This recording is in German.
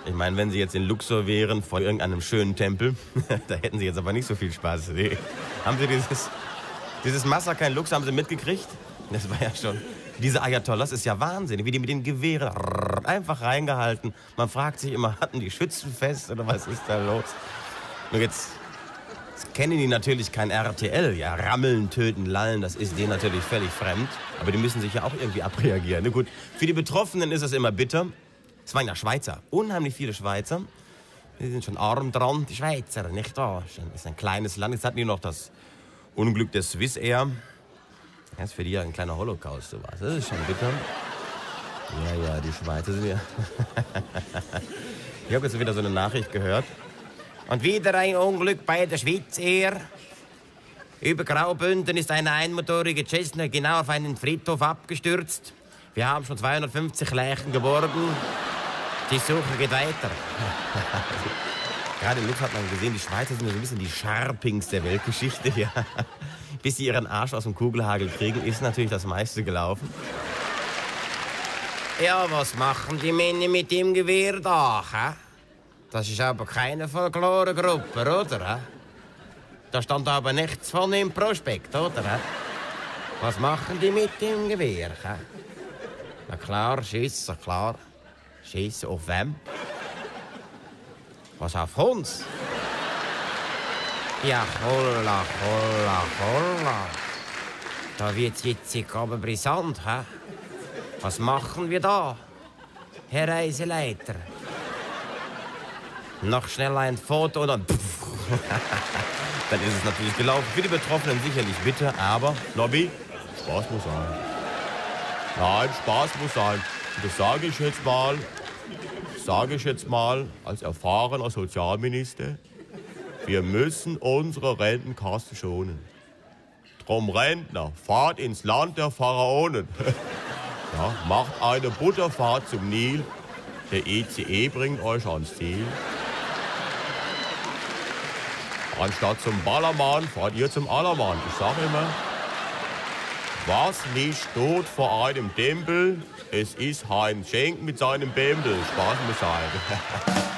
Ich meine, wenn Sie jetzt in Luxor wären, vor irgendeinem schönen Tempel, da hätten Sie jetzt aber nicht so viel Spaß. Nee. Haben Sie dieses Massaker in Luxor, haben Sie mitgekriegt? Das war ja schon... Diese Ayatollahs ist ja Wahnsinn, wie die mit den Gewehren einfach reingehalten. Man fragt sich immer, hatten die Schützen fest oder was ist da los? Und jetzt kennen die natürlich kein RTL. Ja, rammeln, töten, lallen, das ist denen natürlich völlig fremd. Aber die müssen sich ja auch irgendwie abreagieren. Na gut, für die Betroffenen ist es immer bitter. Es waren ja Schweizer, unheimlich viele Schweizer. Die sind schon arm dran, die Schweizer, nicht wahr? Das ist ein kleines Land. Jetzt hatten die noch das Unglück der Swissair. Das ist für die ja ein kleiner Holocaust, sowas. Das ist schon bitter. Ja, die Schweizer sind ja... Ich habe jetzt wieder so eine Nachricht gehört. Und wieder ein Unglück bei der Swissair. Über Graubünden ist eine einmotorige Cessna genau auf einen Friedhof abgestürzt. Wir haben schon 250 Leichen geborgen. Die Suche geht weiter. Gerade in Luxor hat man gesehen, die Schweizer sind so ein bisschen die Scharpings der Weltgeschichte. Ja. Bis sie ihren Arsch aus dem Kugelhagel kriegen, ist natürlich das meiste gelaufen. Ja, was machen die Männer mit dem Gewehr da? Hä? Das ist aber keine Folklore-Gruppe, oder? Hä? Da stand aber nichts von im Prospekt, oder? Hä? Was machen die mit dem Gewehr? Hä? Na klar, schiessen, klar. Schiessen auf wem? Was, auf uns? Ja, holla, holla, holla. Da wird's jetzt aber brisant, hä? Was machen wir da, Herr Reiseleiter? Noch schnell ein Foto und dann... Dann ist es natürlich gelaufen. Für die Betroffenen sicherlich bitter, aber... Lobby, Spaß muss sein. Nein, Spaß muss sein. Und das sage ich jetzt mal als erfahrener Sozialminister. Wir müssen unsere Rentenkasse schonen. Drum Rentner, fahrt ins Land der Pharaonen. Ja, macht eine Butterfahrt zum Nil. Der ICE bringt euch ans Ziel. Anstatt zum Ballermann fahrt ihr zum Allermann. Ich sag immer, was nicht steht vor einem Tempel, es ist Heinz Schenk mit seinem Bämbel. Spaß muss sein.